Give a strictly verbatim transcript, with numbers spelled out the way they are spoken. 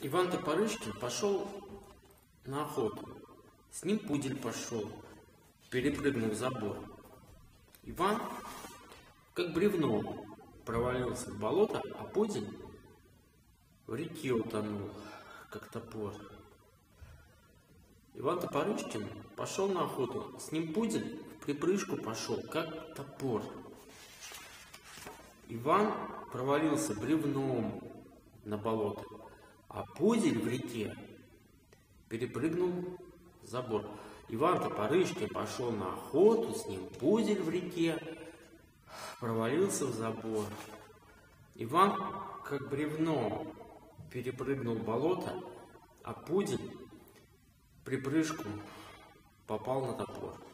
Иван Топорышкин пошел на охоту. С ним пудель пошел, перепрыгнул забор. Иван, как бревно, провалился в болото, а пудель в реке утонул, как топор. Иван Топорышкин пошел на охоту. С ним пудель в припрыжку пошел, как топор. Иван провалился бревном на болото, а пудель в реке перепрыгнул забор. Иван Топорышкин пошел на охоту, с ним пудель в реке провалился в забор. Иван, как бревно, перепрыгнул болото, а пудель в припрыжку попал на топор.